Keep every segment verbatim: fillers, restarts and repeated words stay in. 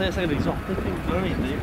it's like an exotic thing, you know what I mean?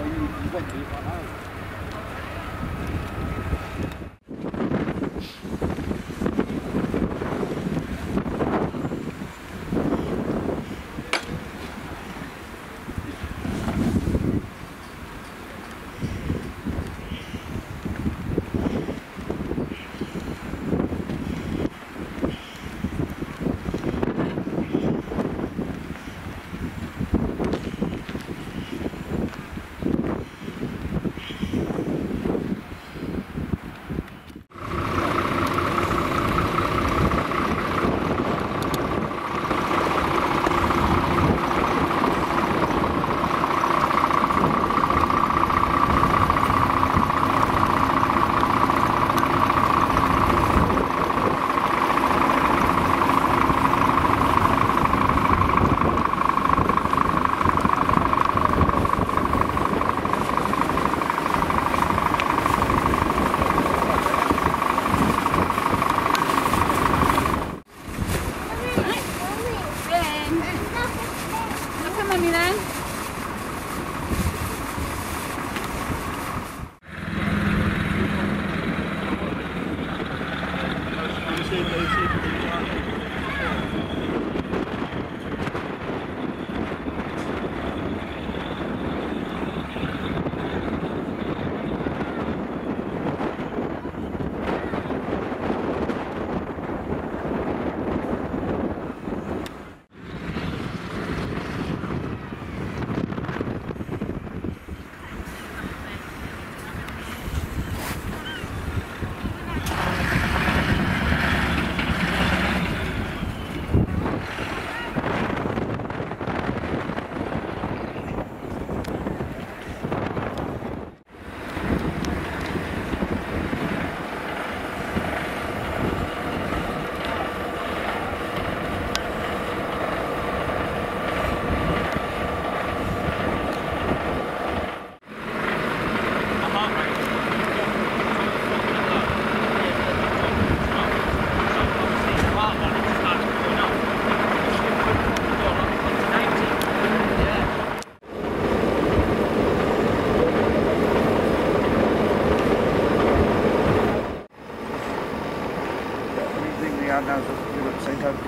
Now, so you look same time.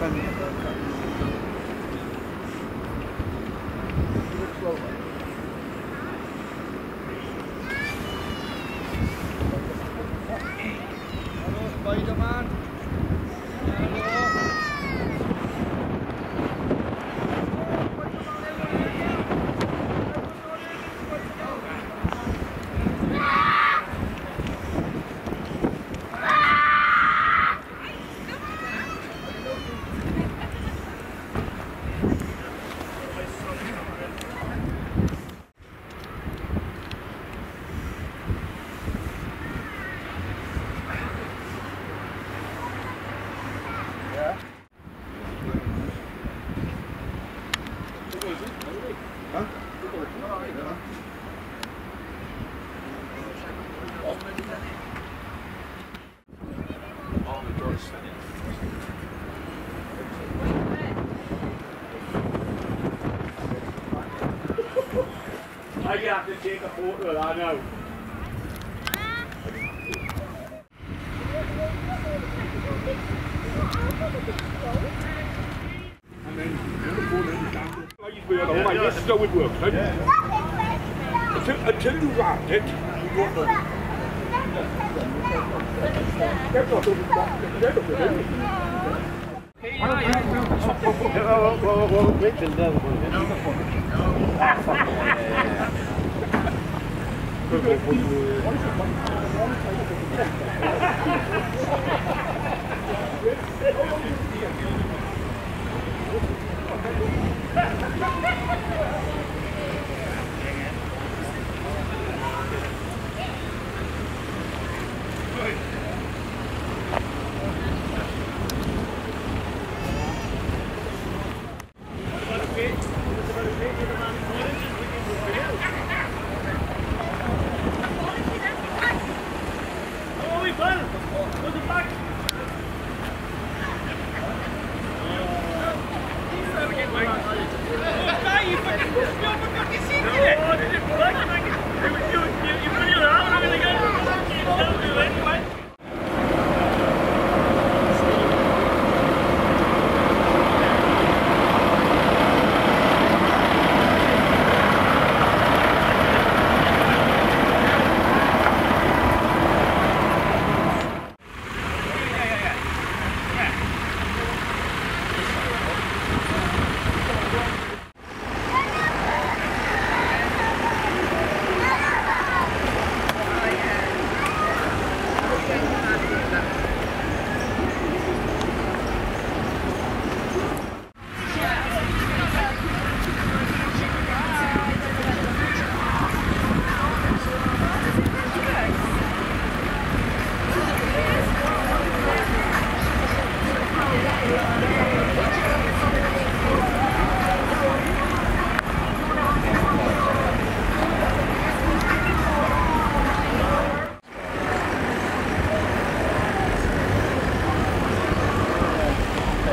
Spider-Man. I have to take a photo of that now. And then the phone in the camera. I used to be on my this is how it works, right? Yeah. Until, until you wrap it, you don't know. That's not over the box. That's over there. Well, well, well, Richard does you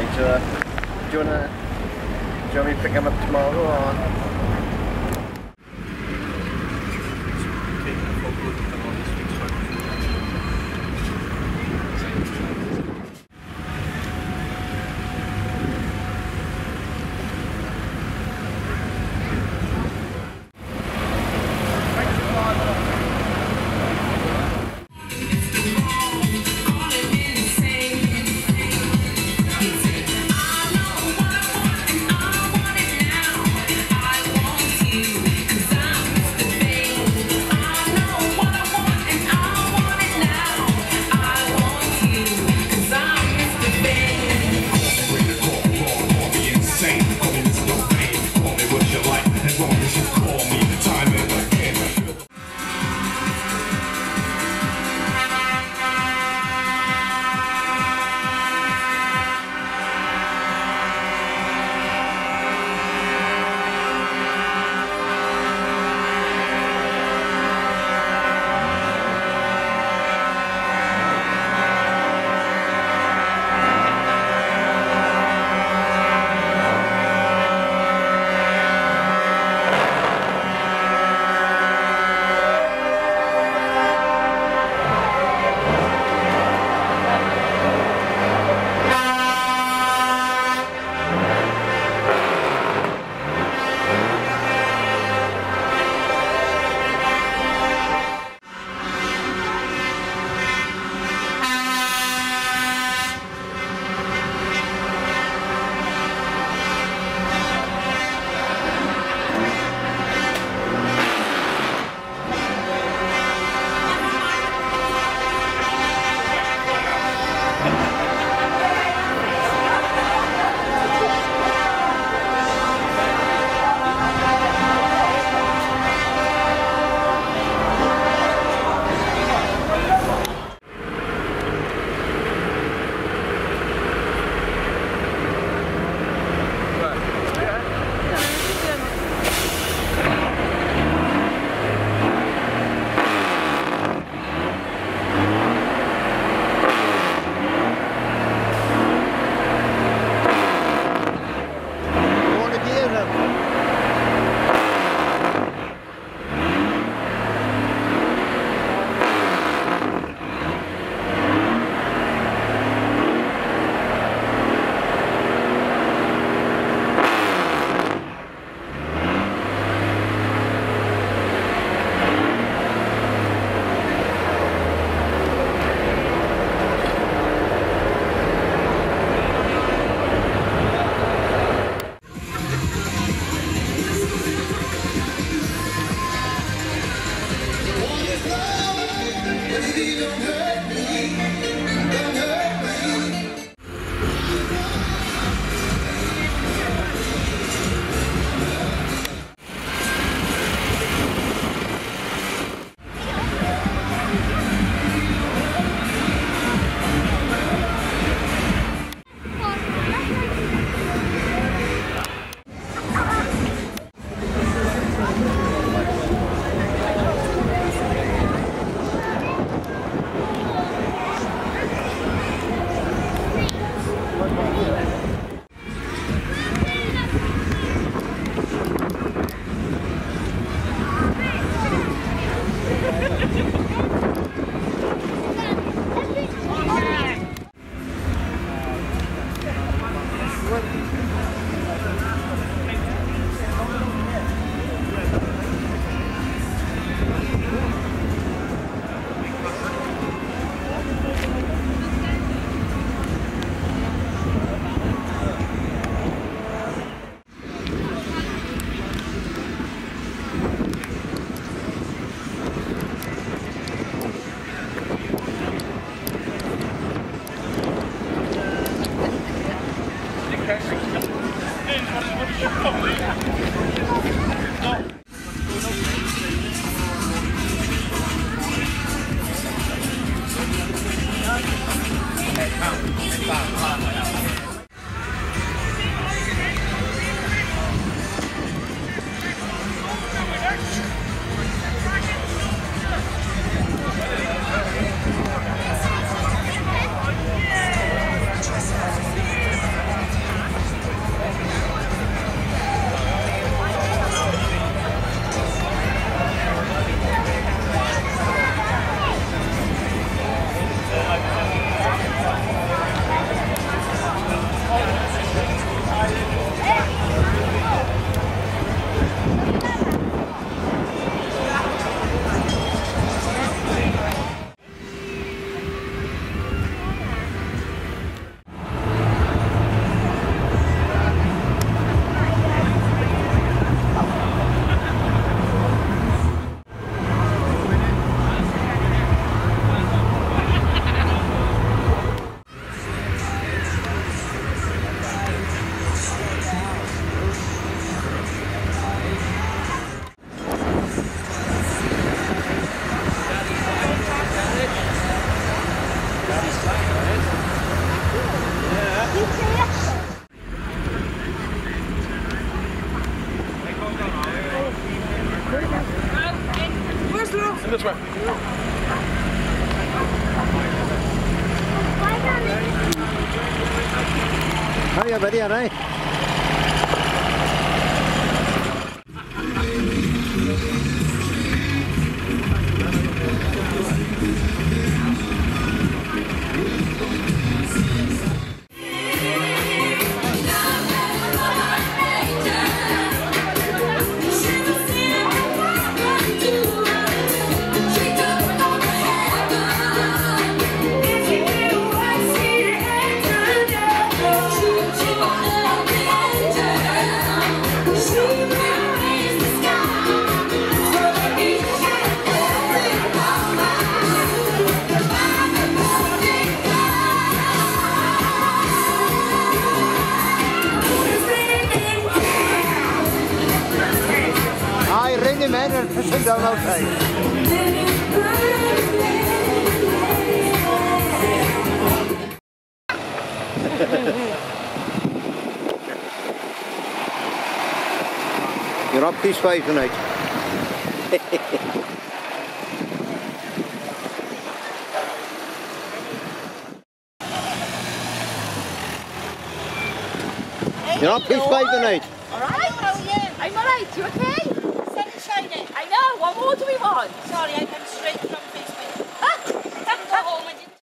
each other. Do you wanna, do you want me to pick them up tomorrow or? I Alright buddy, alright. Men are pushing down outside. You're up P five tonight. You're up P five tonight. Alright, how are you? I'm alright, you okay? Shining. I know, what more do we want? Sorry, I come straight from Facebook. Ah! Didn't go home, I didn't.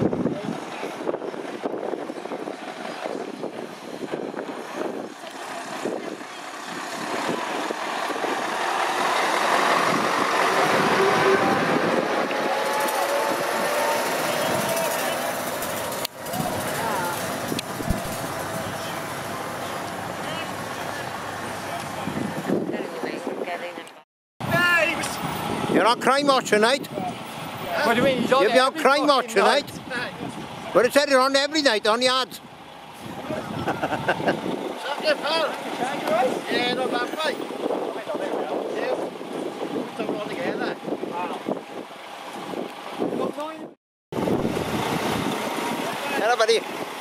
You're on Crime Watch tonight? What do you mean? He's on You'll be on Crime Watch tonight? But it said you're on every night, on yards. Suck your pal. Yeah, not bad, right? Don't roll together. Hello, buddy.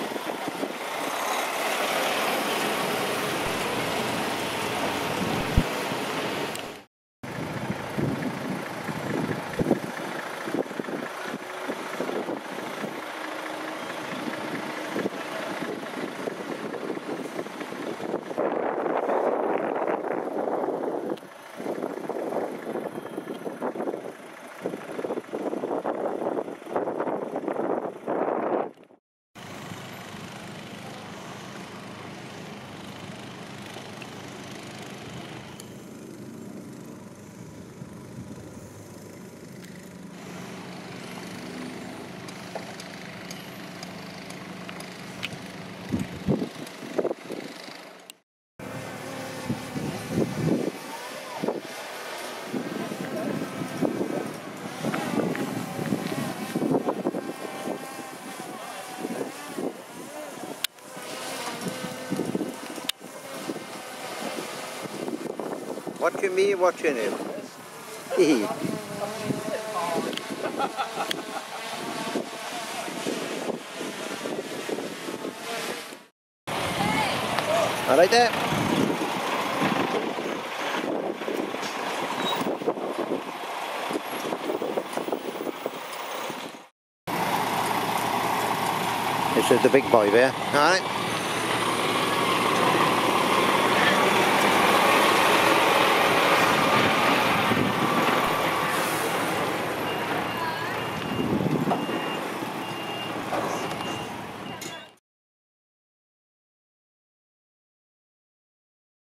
Watching me, watching him. All right there. This is the big boy there. All right.